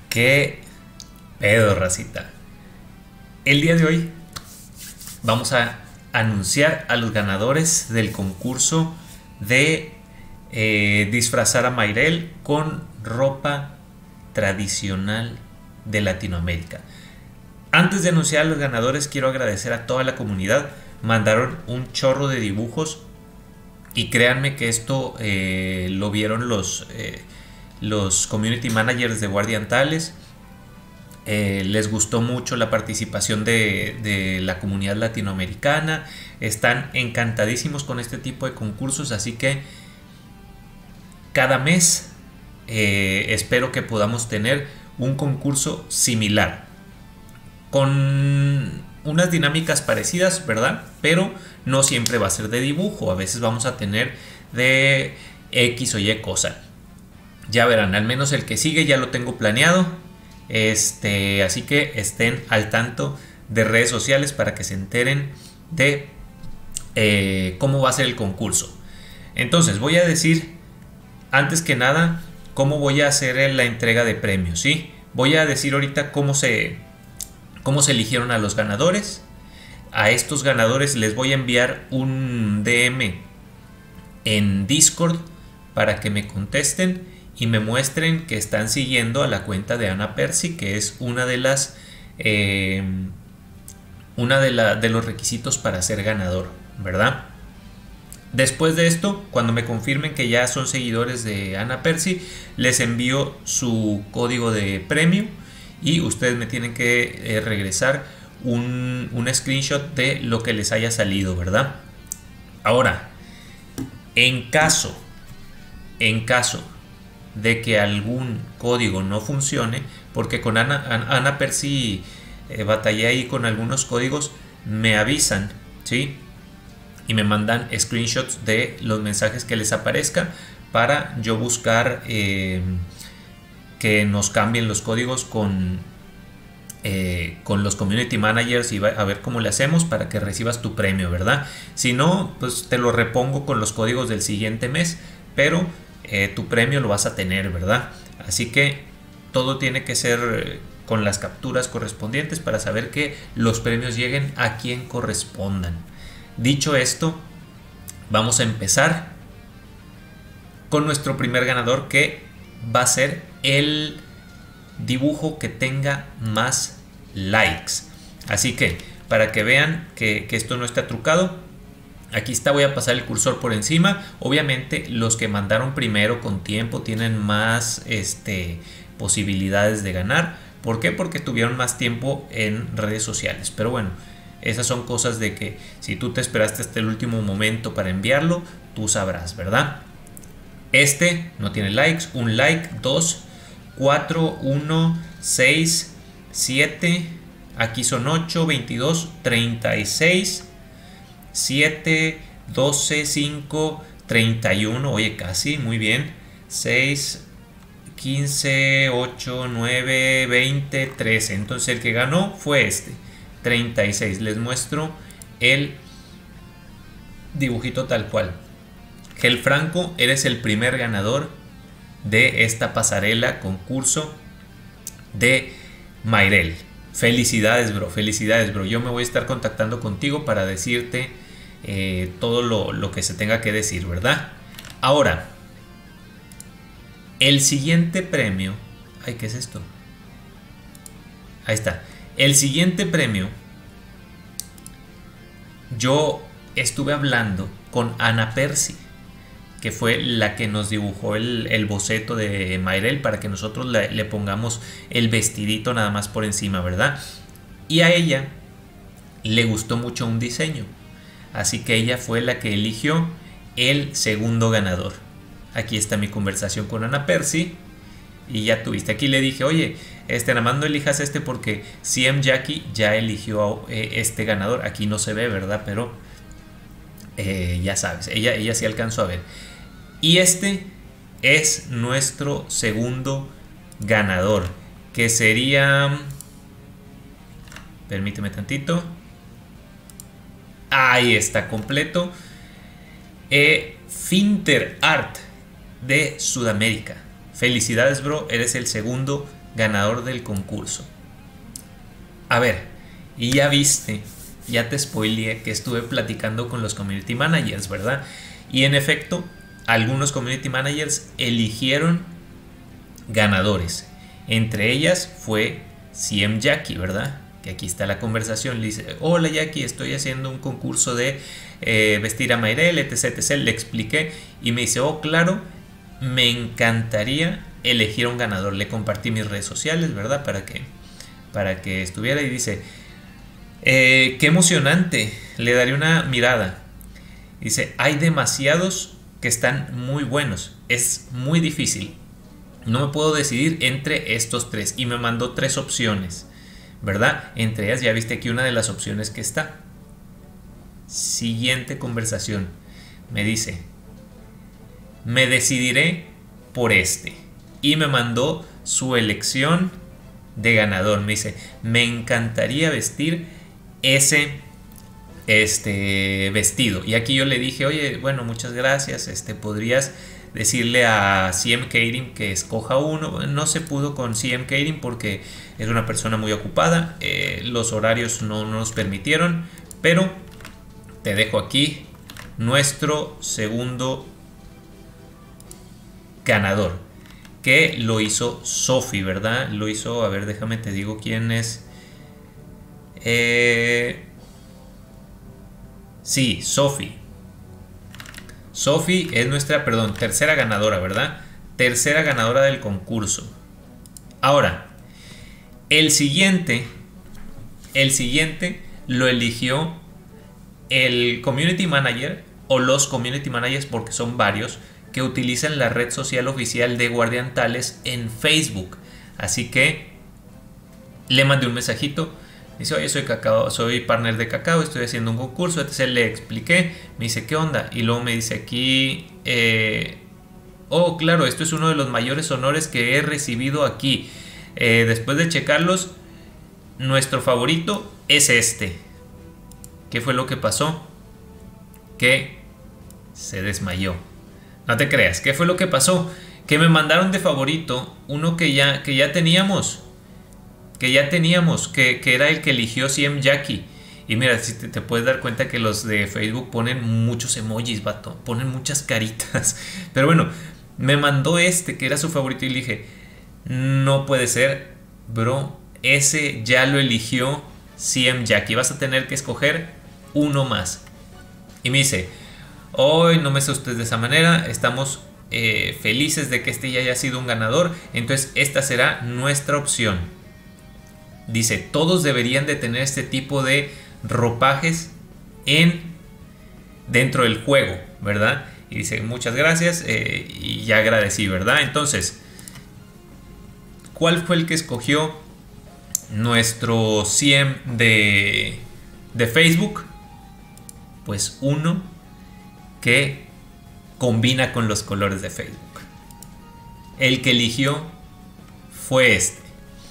Qué pedo, racita. El día de hoy vamos a anunciar a los ganadores del concurso de disfrazar a Mayrel con ropa tradicional de Latinoamérica. Antes de anunciar a los ganadores, quiero agradecer a toda la comunidad. Mandaron un chorro de dibujos y créanme que esto lo vieron los community managers de Guardian Tales. Les gustó mucho la participación de la comunidad latinoamericana. Están encantadísimos con este tipo de concursos, así que cada mes espero que podamos tener un concurso similar con unas dinámicas parecidas, ¿verdad? Pero no siempre va a ser de dibujo, a veces vamos a tener de X o Y cosa. Ya verán, al menos el que sigue ya lo tengo planeado. Así que estén al tanto de redes sociales para que se enteren de cómo va a ser el concurso. Entonces voy a decir antes que nada cómo voy a hacer la entrega de premios, ¿sí? Voy a decir ahorita cómo se eligieron a los ganadores. A estos ganadores les voy a enviar un DM en Discord para que me contesten y me muestren que están siguiendo a la cuenta de Ana Percy, que es una de los requisitos para ser ganador, ¿verdad? Después de esto, cuando me confirmen que ya son seguidores de Ana Percy, les envío su código de premio y ustedes me tienen que regresar un screenshot de lo que les haya salido, ¿verdad? Ahora, en caso de que algún código no funcione, porque con Ana Percy batallé ahí con algunos códigos, me avisan, ¿sí? Y me mandan screenshots de los mensajes que les aparezcan para yo buscar que nos cambien los códigos con los community managers y a ver cómo le hacemos para que recibas tu premio, ¿verdad? Si no, pues te lo repongo con los códigos del siguiente mes, pero tu premio lo vas a tener, ¿verdad? Así que todo tiene que ser con las capturas correspondientes para saber que los premios lleguen a quien correspondan. Dicho esto, vamos a empezar con nuestro primer ganador, que va a ser el dibujo que tenga más likes. Así que para que vean que esto no está trucado, aquí está, voy a pasar el cursor por encima. Obviamente los que mandaron primero con tiempo tienen más posibilidades de ganar. ¿Por qué? Porque tuvieron más tiempo en redes sociales. Pero bueno, esas son cosas de que si tú te esperaste hasta el último momento para enviarlo, tú sabrás, ¿verdad? No tiene likes. Un like, 2, 4, 1, 6, 7. Aquí son 8, 22, 36, 7, 12, 5, 31. Oye, casi, muy bien. 6, 15, 8, 9, 20, 13. Entonces el que ganó fue 36. Les muestro el dibujito tal cual. Gel Franco, eres el primer ganador de esta pasarela concurso de Mayrel. Felicidades, bro. Felicidades, bro. Yo me voy a estar contactando contigo para decirte todo lo que se tenga que decir, ¿verdad? Ahora, el siguiente premio. Ay, ¿qué es esto? Ahí está. El siguiente premio, yo estuve hablando con Ana Percy, que fue la que nos dibujó el boceto de Mayrel para que nosotros le pongamos el vestidito nada más por encima, ¿verdad? Y a ella le gustó mucho un diseño, así que ella fue la que eligió el segundo ganador. Aquí está mi conversación con Ana Percy y ya tuviste. Aquí le dije, oye, nada más no elijas porque CM Jackie ya eligió este ganador. Aquí no se ve, ¿verdad? Pero ya sabes, ella sí alcanzó a ver. Y es nuestro segundo ganador, que sería... Permíteme tantito. Ahí está, completo. Finter Art de Sudamérica. Felicidades, bro, eres el segundo ganador del concurso. A ver, y ya viste, ya te spoileé que estuve platicando con los community managers, ¿verdad? Y en efecto, algunos community managers eligieron ganadores. Entre ellas fue CM Jackie, ¿verdad? Que aquí está la conversación. Le dice: hola Jackie, estoy haciendo un concurso de vestir a Mayrel, etc, etc. Le expliqué y me dice: oh, claro, me encantaría elegir un ganador. Le compartí mis redes sociales, ¿verdad? Para que estuviera, y dice: qué emocionante, le daré una mirada. Dice: hay demasiados que están muy buenos, es muy difícil, no me puedo decidir entre estos tres, y me mandó 3 opciones, ¿verdad? Entre ellas ya viste aquí una de las opciones que está. Siguiente conversación, me dice: me decidiré por este, y me mandó su elección de ganador. Me dice: me encantaría vestir ese vestido. Y aquí yo le dije: oye, bueno, muchas gracias, podrías decirle a CM Catering que escoja uno. No se pudo con CM Catering porque es una persona muy ocupada, los horarios no nos permitieron, pero te dejo aquí nuestro segundo ganador, que lo hizo Sophie, ¿verdad? Lo hizo, a ver, déjame te digo quién es. Sí, Sophie. Sophie es nuestra, perdón, tercera ganadora, ¿verdad? Tercera ganadora del concurso. Ahora, el siguiente lo eligió el community manager o los community managers, porque son varios, que utilizan la red social oficial de Guardiantales en Facebook. Así que le mandé un mensajito. Dice: oye, soy partner de Cacao, estoy haciendo un concurso, etc. Le expliqué, me dice: ¿qué onda? Y luego me dice aquí: oh, claro, esto es uno de los mayores honores que he recibido aquí. Después de checarlos, nuestro favorito es este. ¿Qué fue lo que pasó? Que se desmayó. No te creas, ¿qué fue lo que pasó? Que me mandaron de favorito uno que ya teníamos. Que era el que eligió CM Jackie. Y mira, si te puedes dar cuenta que los de Facebook ponen muchos emojis, vato, ponen muchas caritas. Pero bueno, me mandó que era su favorito, y le dije: no puede ser, bro, ese ya lo eligió CM Jackie, vas a tener que escoger uno más. Y me dice: hoy no me asustes de esa manera, estamos felices de que ya haya sido un ganador, entonces esta será nuestra opción. Dice: todos deberían de tener este tipo de ropajes dentro del juego, ¿verdad? Y dice: muchas gracias, y ya agradecí, ¿verdad? Entonces, ¿cuál fue el que escogió nuestro CM de Facebook? Pues uno que combina con los colores de Facebook. El que eligió fue este.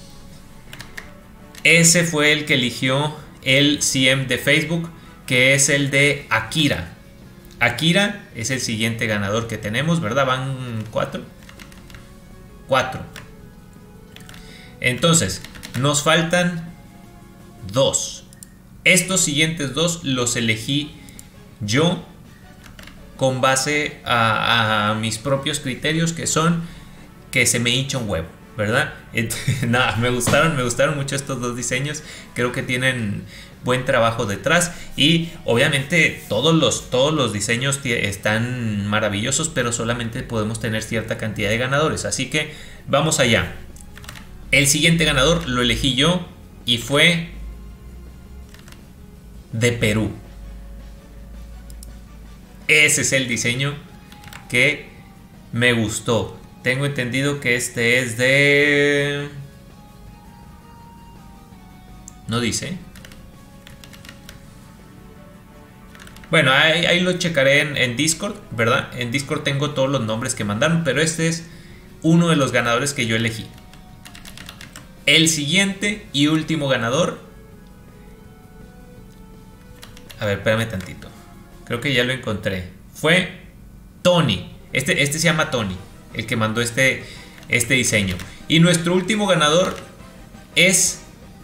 Ese fue el que eligió el CM de Facebook, que es el de Akira. Akira es el siguiente ganador que tenemos, ¿verdad? Van 4. Entonces, nos faltan 2. Estos siguientes 2 los elegí yo con base a mis propios criterios, que son que se me hincha un huevo, ¿verdad? Nada, me gustaron mucho estos 2 diseños. Creo que tienen buen trabajo detrás, y obviamente todos los diseños están maravillosos, pero solamente podemos tener cierta cantidad de ganadores. Así que vamos allá. El siguiente ganador lo elegí yo y fue de Perú. Ese es el diseño que me gustó. Tengo entendido que este es de... no dice. Bueno, ahí lo checaré en Discord, ¿verdad? En Discord tengo todos los nombres que mandaron, pero este es uno de los ganadores que yo elegí. El siguiente y último ganador... a ver, espérame tantito. Creo que ya lo encontré. Fue Tony. Este se llama Tony, el que mandó este este diseño. Y nuestro último ganador es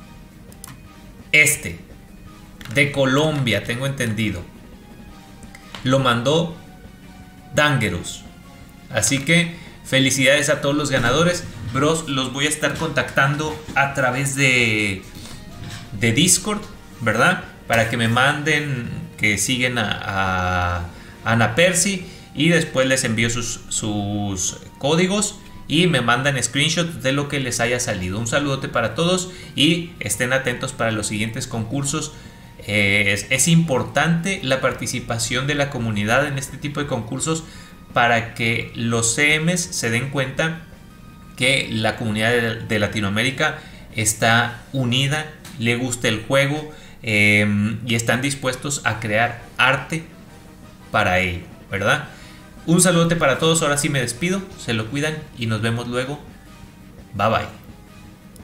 este, de Colombia, tengo entendido. Lo mandó Dangerous. Así que felicidades a todos los ganadores. Bros, los voy a estar contactando a través de Discord, ¿verdad? Para que me manden que siguen a Ana Percy, y después les envío sus códigos y me mandan screenshots de lo que les haya salido. Un saludote para todos y estén atentos para los siguientes concursos. Es importante la participación de la comunidad en este tipo de concursos para que los CMs se den cuenta que la comunidad de Latinoamérica está unida, le gusta el juego y están dispuestos a crear arte para ello, ¿verdad? Un saludote para todos, ahora sí me despido, se lo cuidan y nos vemos luego. Bye bye.